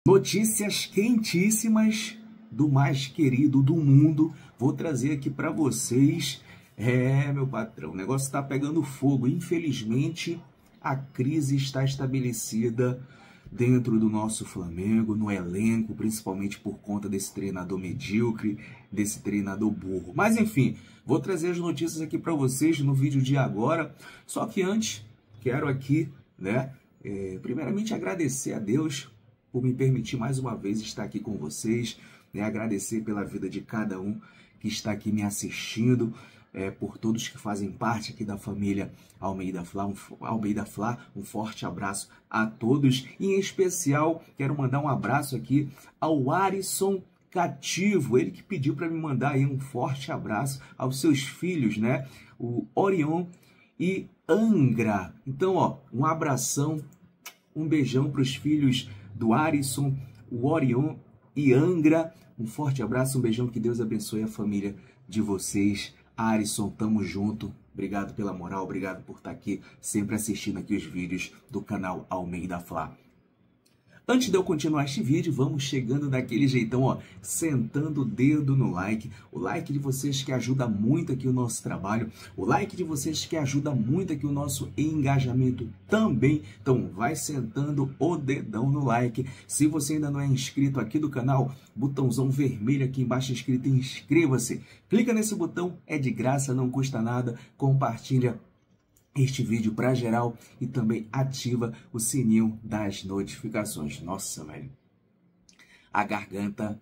Notícias quentíssimas do mais querido do mundo. Vou trazer aqui para vocês. Meu patrão, o negócio está pegando fogo. Infelizmente, a crise está estabelecida dentro do nosso Flamengo, no elenco, principalmente por conta desse treinador medíocre, desse treinador burro. Mas enfim, vou trazer as notícias aqui para vocês no vídeo de agora. Só que antes, quero aqui, primeiramente agradecer a Deus por me permitir mais uma vez estar aqui com vocês, agradecer pela vida de cada um que está aqui me assistindo, por todos que fazem parte aqui da família Almeida Fla, um forte abraço a todos. Em especial, quero mandar um abraço aqui ao Arisson Cativo, ele que pediu para me mandar aí um forte abraço aos seus filhos, o Orion e Angra. Então, um abração, um beijão para os filhos do Arisson, o Orion e Angra. Um forte abraço, um beijão, que Deus abençoe a família de vocês. Arisson, tamo junto. Obrigado pela moral, obrigado por estar aqui, sempre assistindo aqui os vídeos do canal Almeida Fla. Antes de eu continuar este vídeo, vamos chegando daquele jeitão, sentando o dedo no like. O like de vocês que ajuda muito aqui o nosso trabalho. O like de vocês que ajuda muito aqui o nosso engajamento também. Então, vai sentando o dedão no like. Se você ainda não é inscrito aqui do canal, botãozão vermelho aqui embaixo escrito inscreva-se. Clica nesse botão, é de graça, não custa nada. Compartilha este vídeo para geral e também ativa o sininho das notificações. Nossa, velho, a garganta,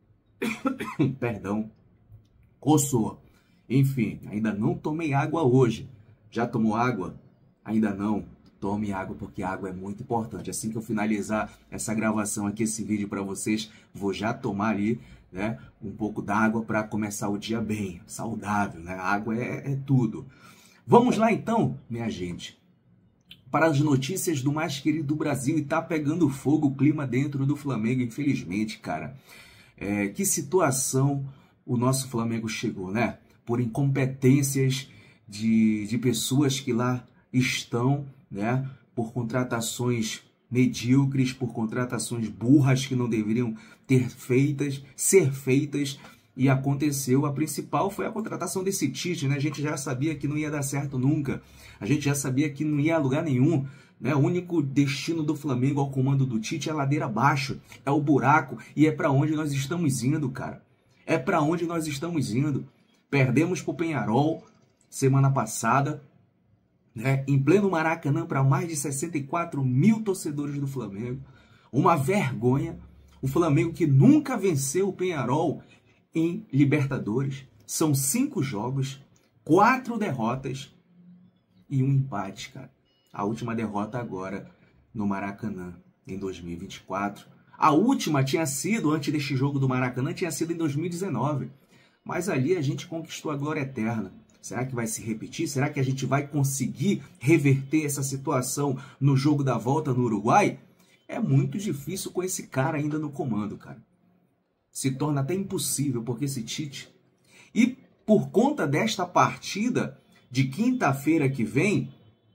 perdão, coçou. Enfim, ainda não tomei água hoje. Já tomou água? Ainda não? Tome água, porque água é muito importante. Assim que eu finalizar essa gravação aqui, esse vídeo para vocês, vou já tomar ali, um pouco d'água para começar o dia bem, saudável, A água é tudo. Vamos lá então, minha gente, para as notícias do mais querido do Brasil. E tá pegando fogo o clima dentro do Flamengo, infelizmente, cara. Que situação o nosso Flamengo chegou, Por incompetências de pessoas que lá estão, Por contratações medíocres, por contratações burras que não deveriam ser feitas. E aconteceu, a principal foi a contratação desse Tite, A gente já sabia que não ia dar certo nunca. A gente já sabia que não ia a lugar nenhum, O único destino do Flamengo ao comando do Tite é ladeira abaixo, é o buraco, e é para onde nós estamos indo, cara. É para onde nós estamos indo. Perdemos pro Peñarol semana passada, em pleno Maracanã, para mais de 64 mil torcedores do Flamengo. Uma vergonha. O Flamengo que nunca venceu o Peñarol em Libertadores. São 5 jogos, 4 derrotas e um empate, cara. A última derrota agora no Maracanã, em 2024. A última tinha sido, antes deste jogo do Maracanã, tinha sido em 2019. Mas ali a gente conquistou a glória eterna. Será que vai se repetir? Será que a gente vai conseguir reverter essa situação no jogo da volta no Uruguai? É muito difícil com esse cara ainda no comando, cara. Se torna até impossível, porque esse Tite... E por conta desta partida de quinta-feira que vem,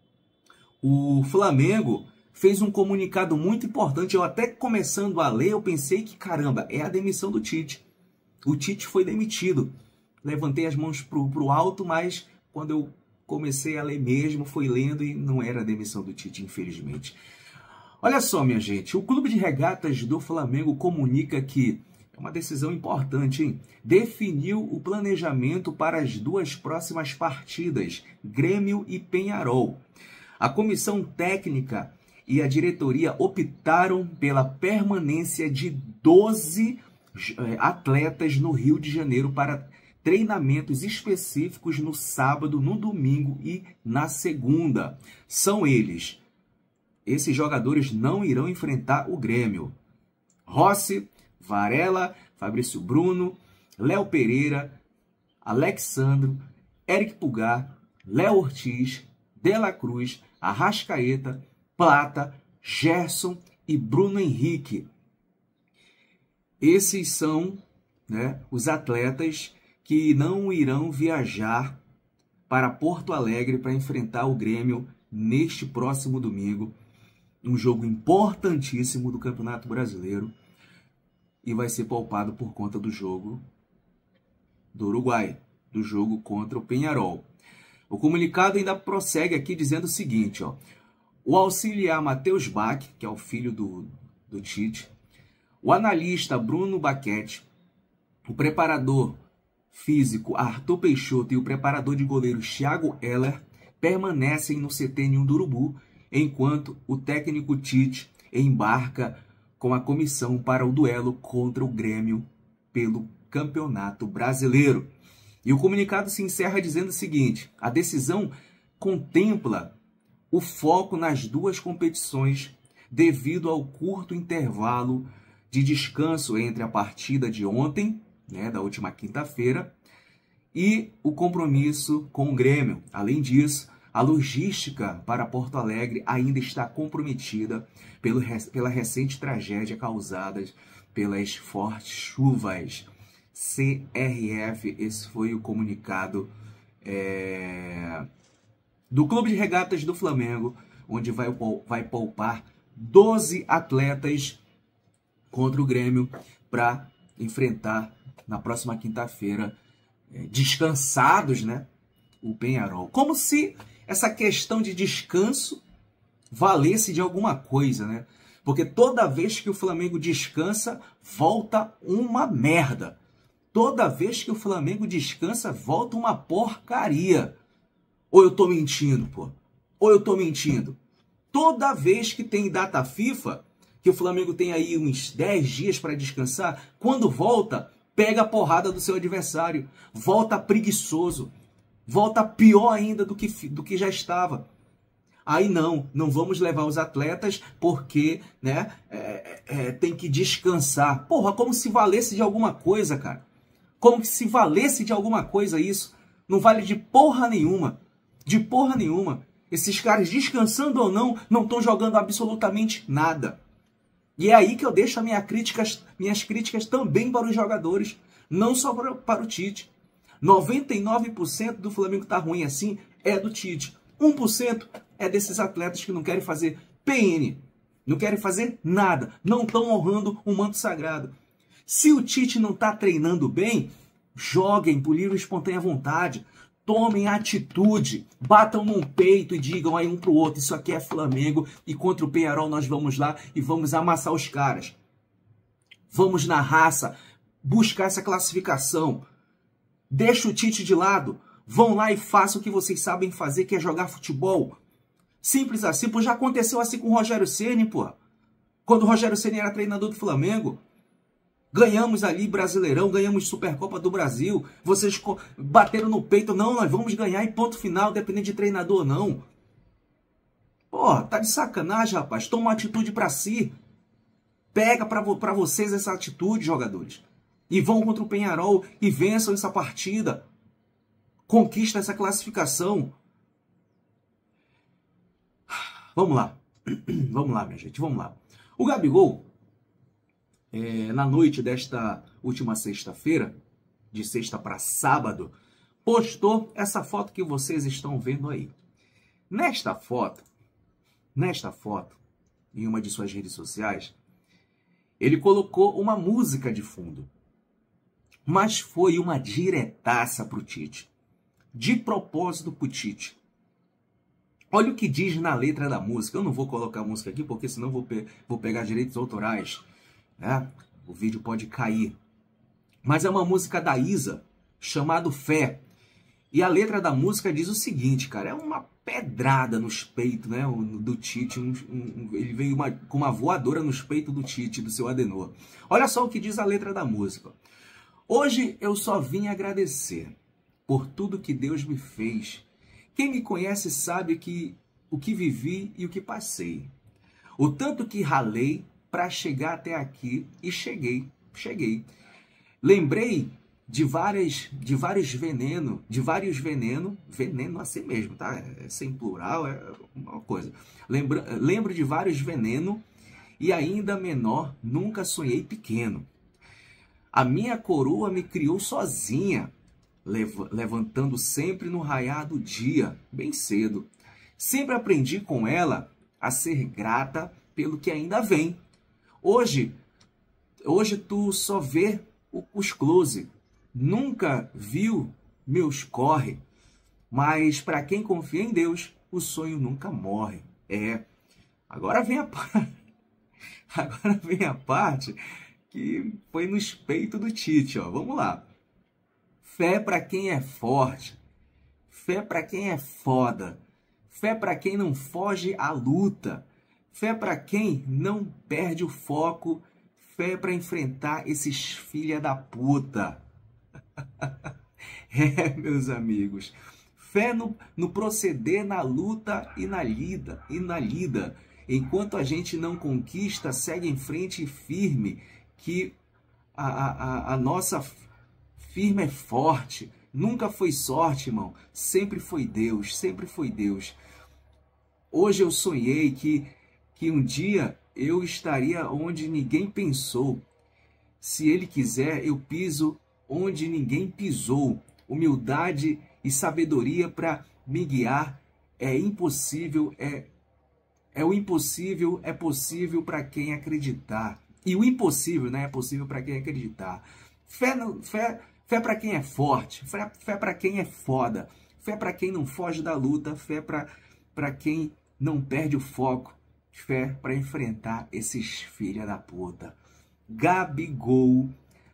o Flamengo fez um comunicado muito importante. Eu até começando a ler, eu pensei que, caramba, é a demissão do Tite. O Tite foi demitido. Levantei as mãos pro alto, mas quando eu comecei a ler mesmo, fui lendo e não era a demissão do Tite, infelizmente. Olha só, minha gente, o Clube de Regatas do Flamengo comunica que é uma decisão importante, hein? Definiu o planejamento para as 2 próximas partidas, Grêmio e Peñarol. A comissão técnica e a diretoria optaram pela permanência de 12 atletas no Rio de Janeiro para treinamentos específicos no sábado, no domingo e na segunda. São eles. Esses jogadores não irão enfrentar o Grêmio: Rossi, Varela, Fabrício Bruno, Léo Pereira, Alexandro, Eric Pulgar, Léo Ortiz, De La Cruz, Arrascaeta, Plata, Gerson e Bruno Henrique. Esses são os atletas que não irão viajar para Porto Alegre para enfrentar o Grêmio neste próximo domingo. um jogo importantíssimo do Campeonato Brasileiro e vai ser poupado por conta do jogo do Uruguai, do jogo contra o Peñarol. O comunicado ainda prossegue aqui dizendo o seguinte, ó, o auxiliar Matheus Bach, que é o filho do Tite, o analista Bruno Baquete, o preparador físico Arthur Peixoto e o preparador de goleiros Thiago Heller permanecem no CT Ninho do Urubu, enquanto o técnico Tite embarca com a comissão para o duelo contra o Grêmio pelo Campeonato Brasileiro. E o comunicado se encerra dizendo o seguinte, a decisão contempla o foco nas duas competições devido ao curto intervalo de descanso entre a partida de ontem, né, da última quinta-feira, e o compromisso com o Grêmio. Além disso, a logística para Porto Alegre ainda está comprometida pela recente tragédia causada pelas fortes chuvas. CRF, esse foi o comunicado do Clube de Regatas do Flamengo, onde vai poupar 12 atletas contra o Grêmio para enfrentar na próxima quinta-feira, descansados, né, o Peñarol. Como se essa questão de descanso valesse de alguma coisa, né? Porque toda vez que o Flamengo descansa, volta uma merda. Toda vez que o Flamengo descansa, volta uma porcaria. Ou eu tô mentindo, pô? Ou eu tô mentindo? Toda vez que tem data FIFA, que o Flamengo tem aí uns 10 dias para descansar, quando volta, pega a porrada do seu adversário. Volta preguiçoso. Volta pior ainda do que já estava. Aí não vamos levar os atletas porque, né, tem que descansar. Porra, como se valesse de alguma coisa, cara. Como se valesse de alguma coisa isso. Não vale de porra nenhuma. De porra nenhuma. Esses caras, descansando ou não estão jogando absolutamente nada. E é aí que eu deixo minhas críticas também para os jogadores. Não só para o Tite. 99% do Flamengo tá ruim assim é do Tite. 1% é desses atletas que não querem fazer PN. Não querem fazer nada. Não estão honrando o manto sagrado. Se o Tite não está treinando bem, joguem por livre e espontânea vontade. Tomem atitude. Batam no peito e digam aí um pro outro. Isso aqui é Flamengo e contra o Peñarol nós vamos lá e vamos amassar os caras. Vamos na raça buscar essa classificação. Deixa o Tite de lado. Vão lá e façam o que vocês sabem fazer, que é jogar futebol. Simples assim. Pô, já aconteceu assim com o Rogério Ceni, pô. Quando o Rogério Ceni era treinador do Flamengo. Ganhamos ali Brasileirão, ganhamos Supercopa do Brasil. Vocês bateram no peito. Não, nós vamos ganhar e ponto final, dependendo de treinador ou não. Pô, tá de sacanagem, rapaz. Toma uma atitude pra si. Pega pra vocês essa atitude, jogadores. E vão contra o Peñarol e vençam essa partida. Conquista essa classificação. Vamos lá. Vamos lá, minha gente. Vamos lá. O Gabigol, na noite desta última sexta-feira, de sexta para sábado, postou essa foto que vocês estão vendo aí. Nesta foto, em uma de suas redes sociais, ele colocou uma música de fundo. Mas foi uma diretaça para o Tite. De propósito para o Tite. Olha o que diz na letra da música. Eu não vou colocar a música aqui, porque senão vou pegar direitos autorais. Né? O vídeo pode cair. Mas é uma música da Isa, chamada Fé. E a letra da música diz o seguinte, cara. É uma pedrada nos peitos, né, do Tite. Ele veio com uma voadora nos peitos do Tite, do seu Adenor. Olha só o que diz a letra da música. Hoje eu só vim agradecer por tudo que Deus me fez. Quem me conhece sabe o que vivi e o que passei. O tanto que ralei para chegar até aqui e cheguei. Lembrei de vários venenos, veneno assim mesmo, tá? Sem plural, é uma coisa. Lembro de vários venenos e ainda menor, nunca sonhei pequeno. A minha coroa me criou sozinha, levantando sempre no raiar do dia, bem cedo. Sempre aprendi com ela a ser grata pelo que ainda vem. Hoje tu só vê os close, nunca viu meus corre, mas para quem confia em Deus, o sonho nunca morre. Agora vem a parte que foi no peito do Tite, ó. Vamos lá. Fé para quem é forte, fé para quem é foda, fé para quem não foge à luta, fé para quem não perde o foco, fé para enfrentar esses filha da puta. Meus amigos, fé no proceder, na luta e na lida. Enquanto a gente não conquista, segue em frente firme, que a nossa firma é forte. Nunca foi sorte, irmão. Sempre foi Deus, sempre foi Deus. Hoje eu sonhei que um dia eu estaria onde ninguém pensou. Se Ele quiser, eu piso onde ninguém pisou. Humildade e sabedoria para me guiar. É impossível, o impossível é possível para quem acreditar. E o impossível, né, é possível para quem acreditar. Fé para quem é forte, fé para quem é foda, fé para quem não foge da luta, fé para quem não perde o foco, fé para enfrentar esses filha da puta. Gabigol,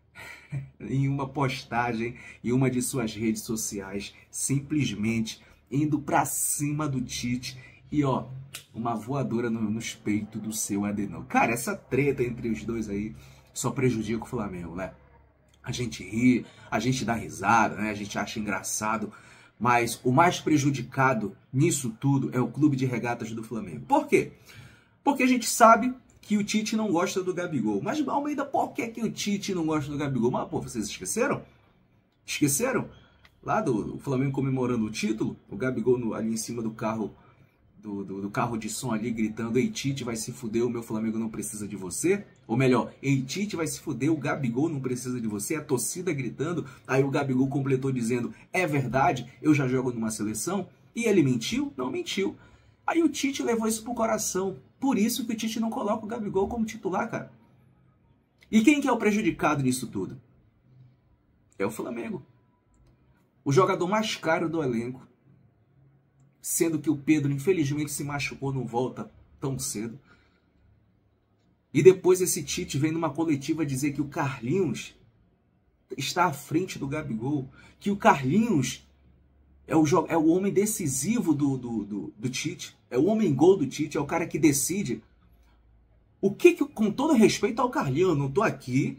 em uma postagem em uma de suas redes sociais, simplesmente indo para cima do Tite e, ó, uma voadora nos peitos do seu Adenor. Cara, essa treta entre os dois aí só prejudica o Flamengo, né? A gente ri, a gente dá risada, né? A gente acha engraçado, mas o mais prejudicado nisso tudo é o Clube de Regatas do Flamengo. Por quê? Porque a gente sabe que o Tite não gosta do Gabigol. Mas, Almeida, por que o Tite não gosta do Gabigol? Mas, pô, vocês esqueceram? Esqueceram? Lá do Flamengo comemorando o título, o Gabigol ali em cima do carro, do carro de som ali, gritando: ei, Tite, vai se fuder, o meu Flamengo não precisa de você. Ou melhor, ei, Tite, vai se fuder, o Gabigol não precisa de você. A torcida gritando. Aí o Gabigol completou dizendo: é verdade, eu já jogo numa seleção. E ele mentiu? Não mentiu. Aí o Tite levou isso pro coração. Por isso que o Tite não coloca o Gabigol como titular, cara. E quem que é o prejudicado nisso tudo? É o Flamengo. O jogador mais caro do elenco. Sendo que o Pedro, infelizmente, se machucou, não volta tão cedo. E depois esse Tite vem numa coletiva dizer que o Carlinhos está à frente do Gabigol. Que o Carlinhos é o homem decisivo do Tite. É o homem-gol do Tite, é o cara que decide. O que, com todo respeito ao Carlinhos, eu não tô aqui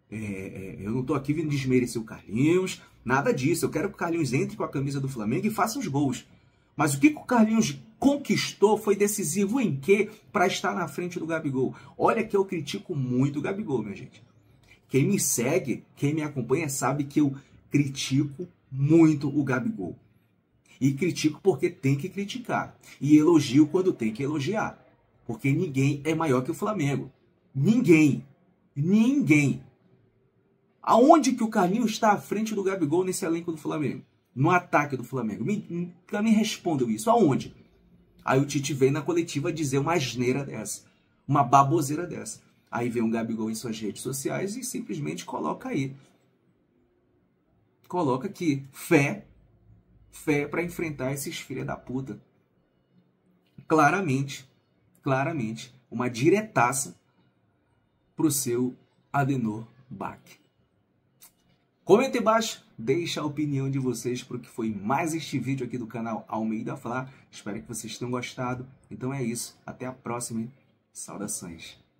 vindo desmerecer o Carlinhos, nada disso. Eu quero que o Carlinhos entre com a camisa do Flamengo e faça os gols. Mas o que o Carlinhos conquistou foi decisivo em quê para estar na frente do Gabigol? Olha que eu critico muito o Gabigol, minha gente. Quem me segue, quem me acompanha, sabe que eu critico muito o Gabigol. E critico porque tem que criticar. E elogio quando tem que elogiar. Porque ninguém é maior que o Flamengo. Ninguém. Ninguém. Aonde que o Carlinhos está à frente do Gabigol nesse elenco do Flamengo? No ataque do Flamengo. Me respondam isso. Aonde? Aí o Tite vem na coletiva dizer uma asneira dessa. Uma baboseira dessa. Aí vem um Gabigol em suas redes sociais e simplesmente coloca aí. Coloca aqui. Fé para enfrentar esses filha da puta. Claramente, uma diretaça pro seu Adenor Bach. Comenta aí embaixo, deixa a opinião de vocês para o que foi mais este vídeo aqui do canal Almeida Flá. Espero que vocês tenham gostado. Então é isso, até a próxima. Saudações.